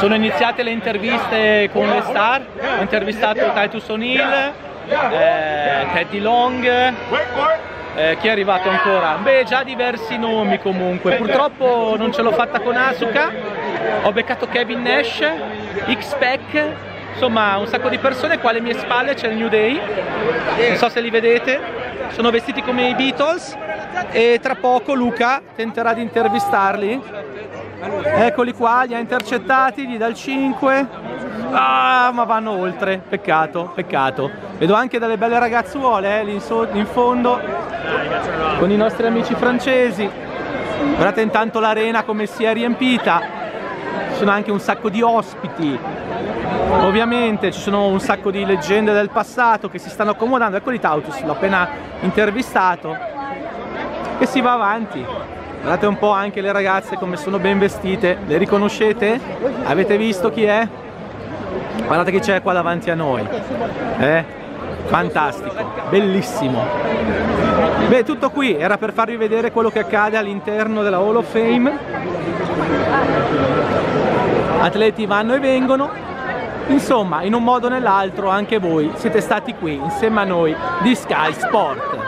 Sono iniziate le interviste con le star, ho intervistato Titus O'Neill, Teddy Long, chi è arrivato ancora? Beh, già diversi nomi comunque. Purtroppo non ce l'ho fatta con Asuka, ho beccato Kevin Nash, X-Pac, insomma un sacco di persone. Qua alle mie spalle c'è il New Day, non so se li vedete, sono vestiti come i Beatles e tra poco Luca tenterà di intervistarli. Eccoli qua, li ha intercettati, gli dà il 5. Ah, ma vanno oltre, peccato, peccato. Vedo anche delle belle ragazzuole lì in fondo con i nostri amici francesi. Guardate intanto l'arena come si è riempita, ci sono anche un sacco di ospiti, ovviamente ci sono un sacco di leggende del passato che si stanno accomodando. Eccoli Titus, l'ho appena intervistato, e si va avanti. Guardate un po' anche le ragazze come sono ben vestite, le riconoscete? Avete visto chi è? Guardate che c'è qua davanti a noi, fantastico, bellissimo. Beh, tutto qui, era per farvi vedere quello che accade all'interno della Hall of Fame. Atleti vanno e vengono, insomma in un modo o nell'altro anche voi siete stati qui insieme a noi di Sky Sport.